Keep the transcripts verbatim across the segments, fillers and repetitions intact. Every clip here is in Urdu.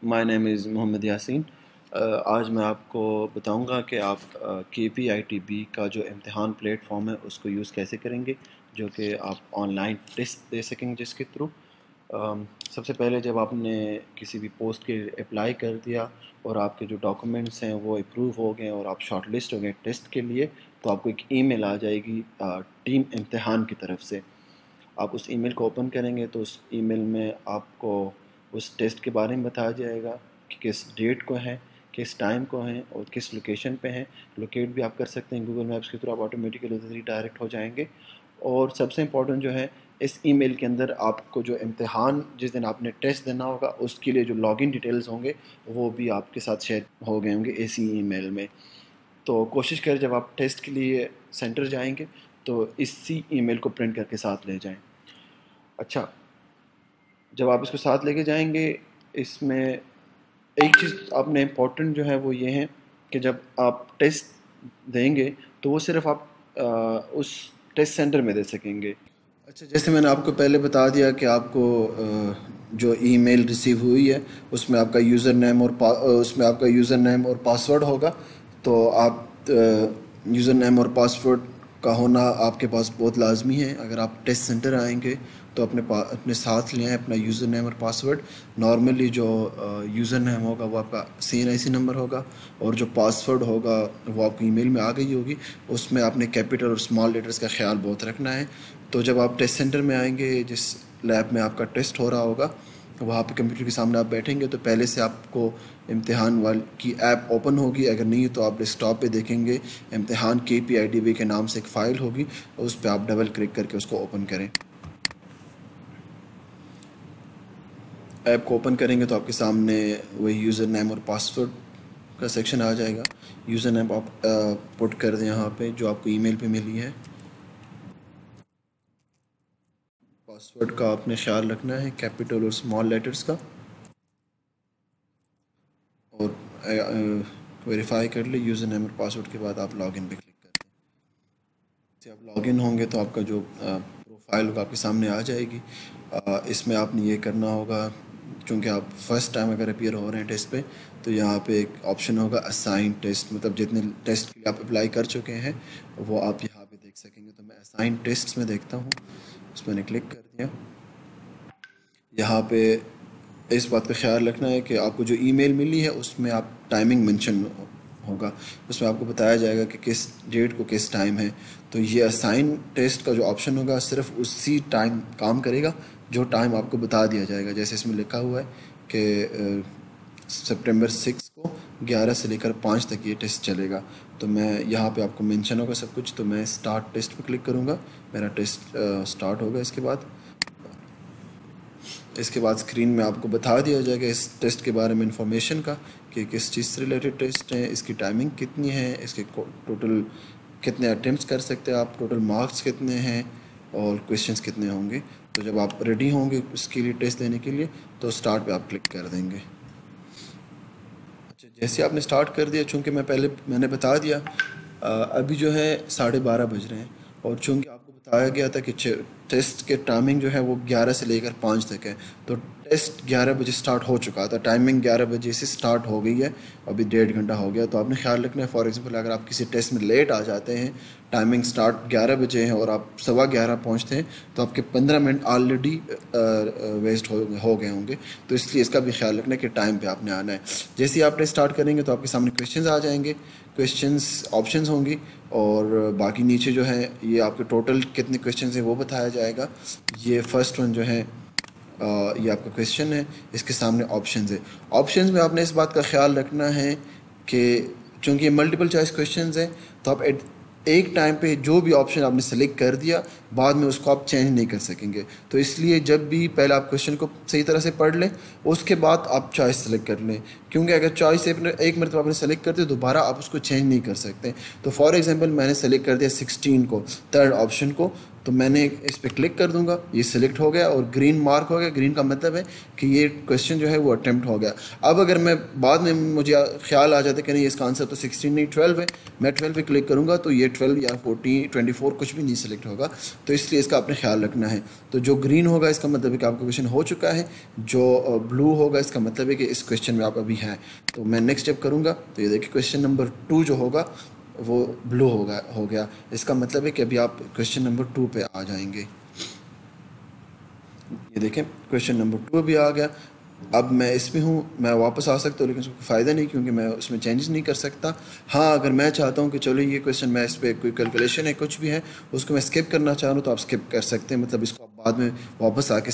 مائی نیم از محمد یاسین. آج میں آپ کو بتاؤں گا کہ آپ کے پی آئی ٹی بی کا جو امتحان پلیٹ فارم ہے اس کو یوز کیسے کریں گے، جو کہ آپ آن لائن ٹیسٹ دے سکیں گے جس کے تھرو. سب سے پہلے جب آپ نے کسی بھی پوسٹ کے اپلائی کر دیا اور آپ کے جو ڈاکومنٹس ہیں وہ اپروو ہو گئے اور آپ شارٹ لسٹ ہو گئے ٹیسٹ کے لیے، تو آپ کو ایک ای میل آ جائے گی ٹیم امتحان کی طرف سے. آپ اس ای میل کو اوپن کریں گے تو اس ای میل میں آپ کو اس ٹیسٹ کے بارے میں بتایا جائے گا کہ کس ڈیٹ کو ہے، کس ٹائم کو ہیں اور کس لوکیشن پہ ہیں. لوکیٹ بھی آپ کر سکتے ہیں گوگل میپس کے تھرو، آپ آٹومیٹیکلی ادھر ہی ڈائریکٹ ہو جائیں گے. اور سب سے امپورٹنٹ جو ہے، اس ای میل کے اندر آپ کو جو امتحان جس دن آپ نے ٹیسٹ دینا ہوگا اس کے لیے جو لاگ ان ڈیٹیلز ہوں گے وہ بھی آپ کے ساتھ شیئر ہو گئے ہوں گے اسی ای میل میں. تو کوشش کریں جب آپ ٹیسٹ کے لیے سینٹر جائیں گے تو اسی ای میل کو پرنٹ کر کے ساتھ لے جائیں. اچھا، جب آپ اس کو ساتھ لے کے جائیں گے، اس میں ایک چیز آپ نے امپورٹنٹ جو ہے وہ یہ ہے کہ جب آپ ٹیسٹ دیں گے تو وہ صرف آپ اس ٹیسٹ سینٹر میں دے سکیں گے. اچھا، جیسے میں نے آپ کو پہلے بتا دیا کہ آپ کو جو ای میل ریسیو ہوئی ہے اس میں آپ کا یوزر نیم اور اس میں آپ کا یوزر نیم اور پاسورڈ ہوگا. تو آپ یوزر نیم اور پاسورڈ کا ہونا آپ کے پاس بہت لازمی ہے. اگر آپ ٹیسٹ سینٹر آئیں گے تو اپنے پا اپنے ساتھ لیں اپنا یوزر نیم اور پاسورڈ. نارملی جو یوزر نیم ہوگا وہ آپ کا سی این آئی سی نمبر ہوگا اور جو پاسورڈ ہوگا وہ آپ کو ای میل میں آ گئی ہوگی. اس میں آپ نے کیپیٹل اور اسمال لیٹرز کا خیال بہت رکھنا ہے. تو جب آپ ٹیسٹ سینٹر میں آئیں گے، جس لیب میں آپ کا ٹیسٹ ہو رہا ہوگا، وہاں پہ کمپیوٹر کے سامنے آپ بیٹھیں گے تو پہلے سے آپ کو امتحان وال کی ایپ اوپن ہوگی. اگر نہیں تو آپ ڈیسک ٹاپ پہ دیکھیں گے امتحان کے پی آئی ٹی بی کے نام سے ایک فائل ہوگی، اس پہ آپ ڈبل کلک کر کے اس کو اوپن کریں. ایپ کو اوپن کریں گے تو آپ کے سامنے وہی یوزر نیم اور پاسورڈ کا سیکشن آ جائے گا. یوزر نیم آپ پٹ کر دیں یہاں پہ جو آپ کو ای میل پہ ملی ہے. پاسورڈ کا آپ نے خیال رکھنا ہے، کیپیٹل اور اسمال لیٹرز کا، اور ویریفائی کر لیں. یوزر نیم اور پاسورڈ کے بعد آپ لاگ ان پہ کلک کر دیں. جب آپ لاگ ان ہوں گے تو آپ کا جو پروفائل ہوگا آپ کے سامنے آ جائے گی. اس میں آپ نے یہ کرنا ہوگا، چونکہ آپ فرسٹ ٹائم اگر اپیئر ہو رہے ہیں ٹیسٹ پہ، تو یہاں پہ ایک آپشن ہوگا اسائن ٹیسٹ، مطلب جتنے ٹیسٹ کے لیے آپ اپلائی کر چکے ہیں وہ آپ یہاں پہ دیکھ سکیں گے. تو میں اسائن ٹیسٹ میں دیکھتا ہوں، اس میں نے کلک کر دیا. یہاں پہ اس بات کا خیال رکھنا ہے کہ آپ کو جو ای میل ملی ہے اس میں آپ ٹائمنگ مینشن ہوگا، اس میں آپ کو بتایا جائے گا کہ کس ڈیٹ کو کس ٹائم ہے. تو یہ اسائن ٹیسٹ کا جو آپشن ہوگا صرف اسی ٹائم کام کرے گا جو ٹائم آپ کو بتا دیا جائے گا. جیسے اس میں لکھا ہوا ہے کہ سپٹمبر سکس کو گیارہ سے لے کر پانچ تک یہ ٹیسٹ چلے گا. تو میں یہاں پہ آپ کو مینشن ہوگا سب کچھ. تو میں اسٹارٹ ٹیسٹ پہ کلک کروں گا، میرا ٹیسٹ اسٹارٹ ہوگا. اس کے بعد اس کے بعد اسکرین میں آپ کو بتا دیا جائے گا اس ٹیسٹ کے بارے میں انفارمیشن کا کہ کس چیز سے ریلیٹڈ ٹیسٹ ہیں، اس کی ٹائمنگ کتنی ہے، اس کے ٹوٹل کتنے اٹیمپٹس کر سکتے ہیں آپ، ٹوٹل مارکس کتنے ہیں اور کویشچنس کتنے ہوں گے. تو جب آپ ریڈی ہوں گے اس کے لیے ٹیسٹ دینے کے لیے تو اسٹارٹ پہ آپ کلک کر دیں گے. اچھا، جیسے آپ نے اسٹارٹ کر دیا، چونکہ میں پہلے میں نے بتا دیا ابھی جو ہے ساڑھے بارہ بج رہے ہیں، اور چونکہ آپ کو بتایا گیا تھا کہ ٹیسٹ کے ٹائمنگ جو ہے وہ گیارہ سے لے کر پانچ تک ہے، تو ٹیسٹ گیارہ بجے سٹارٹ ہو چکا تھا، ٹائمنگ گیارہ بجے سے سٹارٹ ہو گئی ہے، ابھی ڈیڑھ گھنٹہ ہو گیا. تو آپ نے خیال رکھنا ہے، فار ایگزامپل اگر آپ کسی ٹیسٹ میں لیٹ آ جاتے ہیں، ٹائمنگ سٹارٹ گیارہ بجے ہے اور آپ سوا گیارہ پہنچتے ہیں، تو آپ کے پندرہ منٹ آلریڈی ویسٹ ہو گئے ہوں گے. تو اس لیے اس کا بھی خیال رکھنا ہے کہ ٹائم پہ آپ نے آنا ہے. جیسے ہی آپ ٹیسٹ اسٹارٹ کریں گے تو آپ کے سامنے کویشچنز آ جائیں گے، کویشچنز آپشنز ہوں گی، اور باقی نیچے جو ہے یہ آپ کے ٹوٹل کتنے کویشچنز ہیں وہ بتایا جائے گا. یہ فرسٹ ون جو ہے یہ آپ کا کویشچن ہے، اس کے سامنے آپشنز ہے. آپشنز میں آپ نے اس بات کا خیال رکھنا ہے کہ چونکہ یہ ملٹیپل چوائس کویشچنز ہیں تو آپ ایک ٹائم پہ جو بھی آپشن آپ نے سلیکٹ کر دیا بعد میں اس کو آپ چینج نہیں کر سکیں گے. تو اس لیے جب بھی پہلے آپ کویشچن کو صحیح طرح سے پڑھ لیں، اس کے بعد آپ چوائس سلیکٹ کر لیں، کیونکہ اگر چوائس ایک مرتبہ آپ نے سلیکٹ کر دیا دوبارہ آپ اس کو چینج نہیں کر سکتے. تو فار ایگزامپل میں نے سلیکٹ کر دیا سکسٹین کو، تھرڈ آپشن کو، تو میں نے اس پہ کلک کر دوں گا، یہ سلیکٹ ہو گیا اور گرین مارک ہو گیا. گرین کا مطلب ہے کہ یہ کویشچن جو ہے وہ اٹیمپٹ ہو گیا. اب اگر میں بعد میں مجھے خیال آ جاتا ہے کہ نہیں اس کا آنسر تو سکسٹین نہیں ٹویلو ہے، میں ٹویلو پہ کلک کروں گا تو یہ ٹویلو یا فورٹین ٹوئنٹی فور کچھ بھی نہیں سلیکٹ ہوگا، تو اس لیے اس کا آپ نے خیال رکھنا ہے. تو جو گرین ہوگا اس کا مطلب ہے کہ آپ کا کویشچن ہو چکا ہے, جو بلو ہوگا اس کا مطلب ہے کہ اس کویشچن میں آپ ابھی ہیں. تو میں نیکسٹ اسٹیپ کروں گا. تو یہ دیکھیں کویشچن نمبر ٹو جو ہوگا وہ بلو ہوگا ہو گیا. اس کا مطلب ہے کہ ابھی آپ کویشچن نمبر ٹو پہ آ جائیں گے. یہ دیکھیں کویشچن نمبر ٹو بھی آ گیا. اب میں اس میں ہوں, میں واپس آ سکتا ہوں لیکن اس کو فائدہ نہیں کیونکہ میں اس میں چینجز نہیں کر سکتا. ہاں اگر میں چاہتا ہوں کہ چلو یہ کویشچن میں اس پہ کوئی کیلکولیشن ہے کچھ بھی ہے اس کو میں اسکپ کرنا چاہ رہا ہوں تو آپ اسکپ کر سکتے ہیں, مطلب اس کو آپ بعد میں واپس آ کے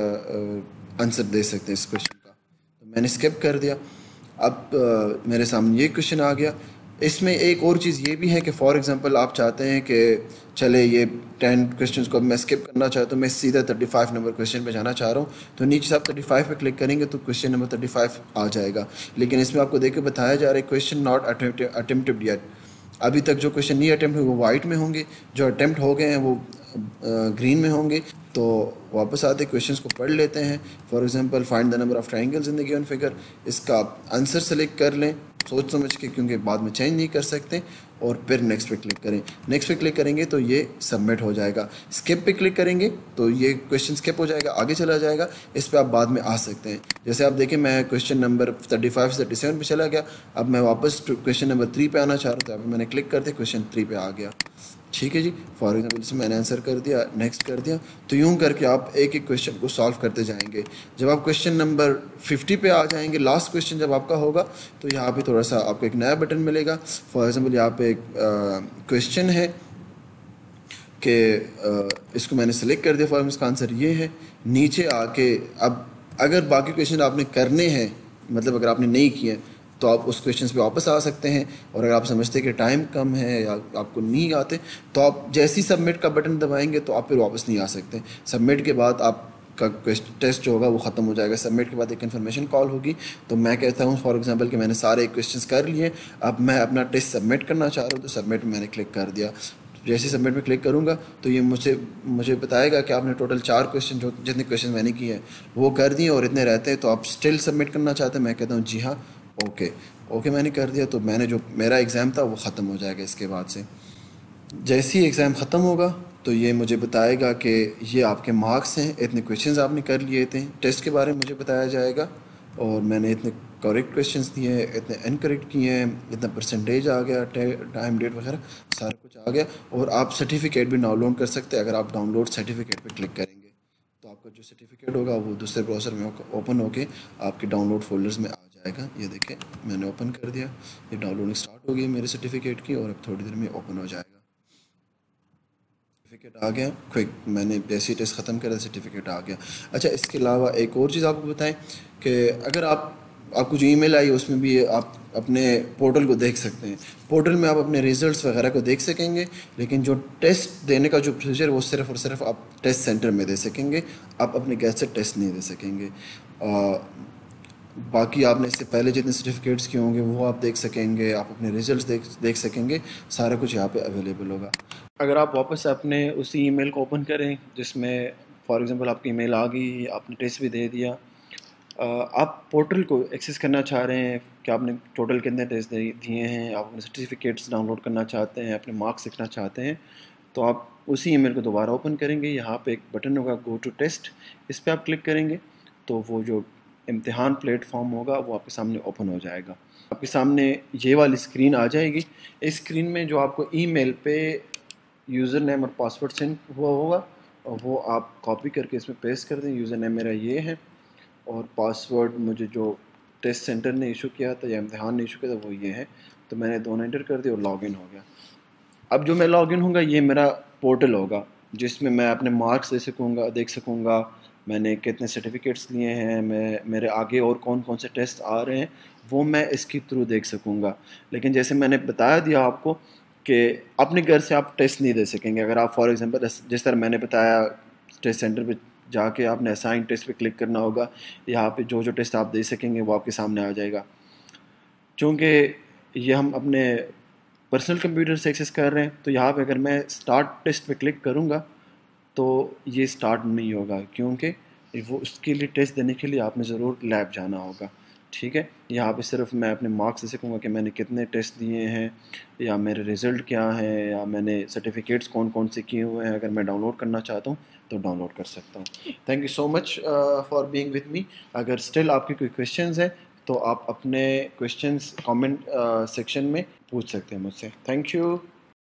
آنسر دے سکتے ہیں اس کویشچن کا. تو میں نے اسکپ کر دیا. اب میرے سامنے یہ کویشچن آ گیا. اس میں ایک اور چیز یہ بھی ہے کہ فار ایگزامپل آپ چاہتے ہیں کہ چلے یہ ٹین کویشچنس کو میں اسکپ کرنا چاہتا ہوں, میں سیدھا تھرٹی فائیو نمبر کویشچن پہ جانا چاہ رہا ہوں, تو نیچے سے آپ تھرٹی فائیو پہ کلک کریں گے تو کویشچن نمبر تھرٹی فائیو آ جائے گا. لیکن اس میں آپ کو دیکھ کے بتایا جا رہا ہے کویشچن ناٹ اٹمپٹڈ یٹ. ابھی تک جو کویشچن نہیں اٹمپٹ ہوئے وہ وائٹ میں ہوں گے, جو اٹمپٹ ہو گئے ہیں وہ گرین میں ہوں گے. تو واپس آتے کویشچنس کو پڑھ لیتے ہیں. For example find the number of triangles in the given figure. اس کا آپ آنسر سلیکٹ کر لیں سوچ سمجھ کے کیونکہ بعد میں چینج نہیں کر سکتے, اور پھر نیکسٹ پہ کلک کریں. نیکسٹ پہ کلک کریں گے تو یہ سبمٹ ہو جائے گا. اسکپ پہ کلک کریں گے تو یہ کویشچن اسکپ ہو جائے گا, آگے چلا جائے گا. اس پہ آپ بعد میں آ سکتے ہیں. جیسے آپ دیکھیں میں کویشچن نمبر تھرٹی فائیو سے تھرٹی سیون پہ چلا گیا. اب میں واپس کویشچن نمبر تھری پہ آنا چاہ رہا ہوں تو ابھی میں نے کلک کر دیا کویشچن تھری پہ آ گیا. ٹھیک ہے جی, فار ایگزامپل سے میں نے آنسر کر دیا, نیکسٹ کر دیا. تو یوں کر کے آپ ایک ایک کویشچن کو سالو کرتے جائیں گے. جب آپ کویشچن نمبر ففٹی پہ آ جائیں گے, لاسٹ کویشچن جب آپ کا ہوگا, تو یہاں پہ تھوڑا سا آپ کو ایک نیا بٹن ملے گا. فار ایگزامپل یہاں پہ ایک کویشچن ہے کہ اس کو میں نے سلیکٹ کر دیا, فار اس کا آنسر یہ ہے. نیچے آ کے اب اگر باقی کویشچن آپ نے کرنے ہیں, مطلب اگر آپ نے نہیں کیے تو آپ اس کویشچنس پہ واپس آ سکتے ہیں. اور اگر آپ سمجھتے کہ ٹائم کم ہے یا آپ کو نہیں آتے تو آپ جیسی سبمٹ کا بٹن دبائیں گے تو آپ پھر واپس نہیں آ سکتے. سبمٹ کے بعد آپ کا ٹیسٹ جو ہوگا وہ ختم ہو جائے گا. سبمٹ کے بعد ایک انفارمیشن کال ہوگی. تو میں کہتا ہوں فار ایگزامپل کہ میں نے سارے کویشچنس کر لیے, اب میں اپنا ٹیسٹ سبمٹ کرنا چاہ رہا ہوں, تو سبمٹ میں نے کلک کر دیا. جیسے سبمٹ میں کلک کروں گا تو یہ مجھ سے مجھے بتائے گا کہ آپ نے ٹوٹل چار کویشچن جو جتنے کویشچن میں نے کیے ہیں وہ کر دیے اور اتنے رہتے ہیں, تو آپ اسٹل سبمٹ کرنا چاہتے ہیں. میں کہتا ہوں جی ہاں اوکے اوکے میں نے کر دیا. تو میں نے جو میرا ایگزام تھا وہ ختم ہو جائے گا. اس کے بعد سے جیسے ہی ایگزام ختم ہوگا تو یہ مجھے بتائے گا کہ یہ آپ کے مارکس ہیں, اتنے کویشچنز آپ نے کر لیے تھے. ٹیسٹ کے بارے میں مجھے بتایا جائے گا اور میں نے اتنے کریکٹ کویشچنز دیے ہیں, اتنے انکریکٹ کیے ہیں, اتنا پرسنٹیج آ گیا, ٹائم ڈیٹ وغیرہ سارا کچھ آ گیا. اور آپ سرٹیفکیٹ بھی ڈاؤن لوڈ کر سکتے ہیں. اگر آپ ڈاؤن لوڈ سرٹیفکیٹ پہ کلک کریں گے تو آپ کا جو سرٹیفکیٹ ہوگا وہ دوسرے براؤزر میں اوپن ہو کے آپ کے ڈاؤن لوڈ فولڈرز میں آ جائے گا. یہ دیکھیں میں نے اوپن کر دیا, یہ ڈاؤن لوڈنگ اسٹارٹ ہو گئی میرے سرٹیفکیٹ کی, اور اب تھوڑی دیر میں اوپن ہو جائے گا. سرٹیفکیٹ آ گیا کوئک, میں نے جیسے ٹیسٹ ختم کرا سرٹیفکیٹ آ گیا. اچھا اس کے علاوہ ایک اور چیز آپ کو بتائیں کہ اگر آپ آپ کو جو ای میل آئی اس میں بھی آپ اپنے پورٹل کو دیکھ سکتے ہیں. پورٹل میں آپ اپنے ریزلٹس وغیرہ کو دیکھ سکیں گے, لیکن جو ٹیسٹ دینے کا جو پروسیجر وہ صرف اور صرف آپ ٹیسٹ سینٹر میں دے سکیں گے. آپ اپنے گیس سے ٹیسٹ نہیں دے سکیں گے. باقی آپ نے اس سے پہلے جتنے سرٹیفکیٹس کیے ہوں گے وہ آپ دیکھ سکیں گے, آپ اپنے ریزلٹس دیکھ دیکھ سکیں گے. سارا کچھ یہاں پہ اویلیبل ہوگا. اگر آپ واپس اپنے اسی ای میل کو اوپن کریں جس میں فار ایگزامپل آپ کی ای میل آ گئی, آپ نے ٹیسٹ بھی دے دیا, آپ پورٹل کو ایکسیس کرنا چاہ رہے ہیں کہ آپ نے ٹوٹل کتنے ٹیسٹ دیے ہیں, آپ اپنے سرٹیفکیٹس ڈاؤن لوڈ کرنا چاہتے ہیں, اپنے مارکس دیکھنا چاہتے ہیں, تو آپ اسی ای میل کو دوبارہ اوپن کریں گے. یہاں پہ ایک بٹن ہوگا گو ٹو ٹیسٹ, اس پہ آپ کلک کریں گے تو وہ جو امتحان پلیٹ فارم ہوگا وہ آپ کے سامنے اوپن ہو جائے گا. آپ کے سامنے یہ والی اسکرین آ جائے گی. اس اسکرین میں جو آپ کو ای میل پہ یوزر نیم اور پاسورڈ سینڈ ہوا ہوگا وہ آپ کاپی کر کے اس میں پیسٹ کر دیں. یوزر نیم میرا یہ ہے اور پاسورڈ مجھے جو ٹیسٹ سینٹر نے ایشو کیا تھا یا امتحان نے ایشو کیا تھا وہ یہ ہے. تو میں نے دونوں انٹر کر دیا اور لاگ ان ہو گیا. اب جو میں لاگ ان ہوں گا یہ میرا پورٹل ہوگا جس میں میں اپنے مارکس دے سکوں گا دیکھ سکوں گا, میں نے کتنے سرٹیفکیٹس لیے ہیں, میں میرے آگے اور کون کون سے ٹیسٹ آ رہے ہیں وہ میں اس کے تھرو دیکھ سکوں گا. لیکن جیسے میں نے بتایا دیا آپ کو کہ اپنے گھر سے آپ ٹیسٹ نہیں دے سکیں گے. اگر آپ فار ایگزامپل جس طرح میں نے بتایا ٹیسٹ سینٹر پہ جا کے آپ نے اسائن ٹیسٹ پہ کلک کرنا ہوگا, یہاں پہ جو جو ٹیسٹ آپ دے سکیں گے وہ آپ کے سامنے آ جائے گا. چونکہ یہ ہم اپنے پرسنل کمپیوٹر سے ایکسیس کر رہے ہیں تو یہاں پہ اگر میں اسٹارٹ ٹیسٹ پہ کلک کروں گا تو یہ اسٹارٹ نہیں ہوگا, کیونکہ وہ اس کے لیے ٹیسٹ دینے کے لیے آپ نے ضرور لیب جانا ہوگا. ٹھیک ہے. یہاں پہ صرف میں اپنے مارکس سے سیکھوں گا کہ میں نے کتنے ٹیسٹ دیے ہیں یا میرے رزلٹ کیا ہیں یا میں نے سرٹیفکیٹس کون کون سے کیے ہوئے ہیں. اگر میں ڈاؤن لوڈ کرنا چاہتا ہوں تو ڈاؤن لوڈ کر سکتا ہوں. Thank you so much for being with me. اگر اسٹل آپ کی کوئی کویشچنز ہیں تو آپ اپنے کویشچنز کامنٹ سیکشن میں پوچھ سکتے ہیں مجھ سے. Thank you.